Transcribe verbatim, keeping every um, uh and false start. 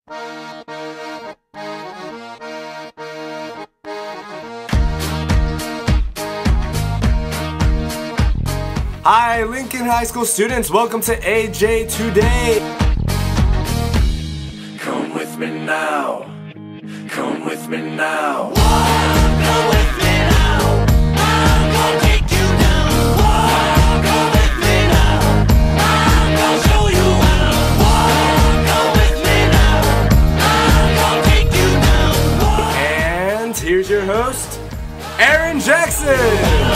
Hi, Lincoln High School students. Welcome to A J Today. Come with me now. Come with me now. Come with me now. I'm gonna take you down. Come with me now. I'm gonna show you how. Come with me now. I'm gonna take you down. And here's your host, Aaron Jackson.